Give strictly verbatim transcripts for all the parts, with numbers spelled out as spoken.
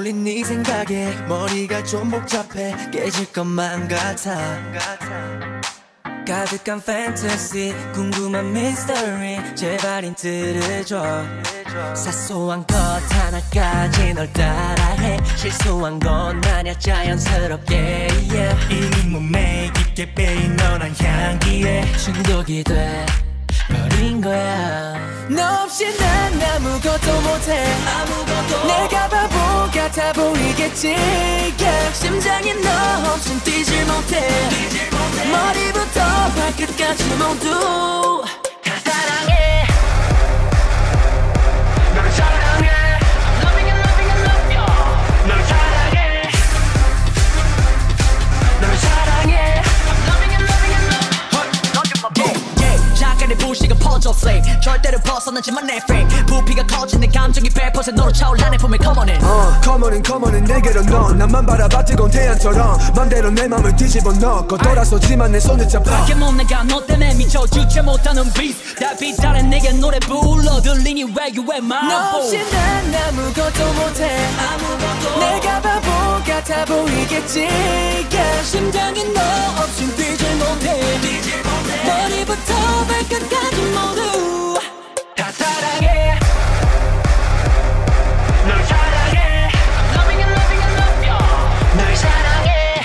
떠올린 네 생각에 머리가 좀 복잡해 깨질 것만 같아. 가득한 판타지 궁금한 미스터리 제발 힌트를 줘. 사소한 것 하나까지 널 따라해. 실수한 건 아냐 자연스럽게 yeah. 이미 몸에 깊게 빼인 너란 향기에 중독이 돼 버린 거야. 너 없이 난 아무것도 못해. 아무것도 내가 바보 같아 보이겠지 yeah. 심장이 너 없인 뛰질 못해. 뛰질 못해. 머리부터 발끝까지 모두 다 사랑해. 널 사랑해. I'm loving and loving and love you. 널 사랑해. 널 사랑해. I'm loving and loving and love you. yeah, yeah. 잠깐의 불씨가 퍼져 flame 절대로 벗어나지만 내 frame 부피가 커진 내 감정이 백 퍼센트 너로 차올라내 품에 come on in uh, come on in come on in 내게로 넌 나만 바라봐 뜨거운 태양처럼 맘대로 내 맘을 뒤집어 넣고 돌아서지만 내 손을 잡아 밖에 못 나가 너 때문에 미쳐 주체 못하는 beat 달빛 아래 내게 노래 불러 들리니 왜 you at my 너 없이 난 아무것도 못해. 아무것도 내가 바보 같아 보이겠지 yeah. 심장이 너 없인 뛰질 못해. 뛰질 못해. 머리부터 발끝까지 모두 다 사랑해. 널 사랑해. I'm loving and loving and love you. 널 사랑해.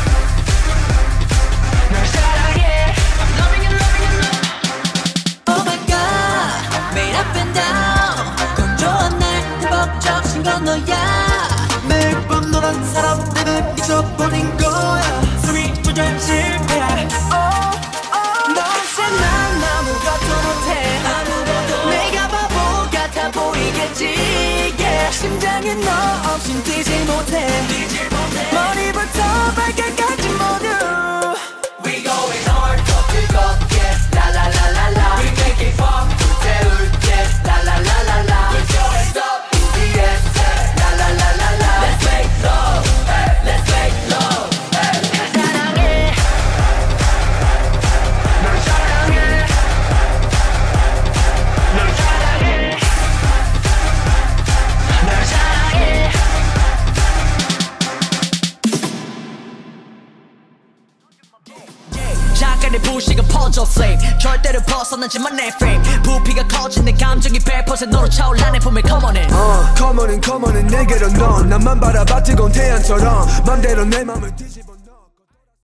널 사랑해. I'm loving and loving and love you. Oh my god 매일 up and down 건조한 날 벅적신 건 너야. 매일 밤 너란 사람 내가 잊어버린 거야. 숨이 조절 실패야. oh, oh. 너 없이 난 아무것도 못해. 아무것도 내가 바보 같아 보이겠지 yeah. 심장이 너 없인 뛰질 못해. 뛰질 못해. 머리부터 발끝까지 모두 We going hard 더 뜨겁게 라라라라라 We make it pop 불태울게 라라라라라 Put your hands up 비티에스 라라라라라 Let's make love Let's make love 다 사랑해. 널 사랑해. 널 사랑해. 널 사랑해. 잠깐의 불씨가 퍼져 flame 절대로 벗어나지만 내 frame 부피가 커진 내 감정이 백 퍼센트 너로 차올라내 품에 come on in uh, come on in come on in 내게로 넌 나만 바라봐 뜨거운 태양처럼 맘대로 내 맘을 뒤집어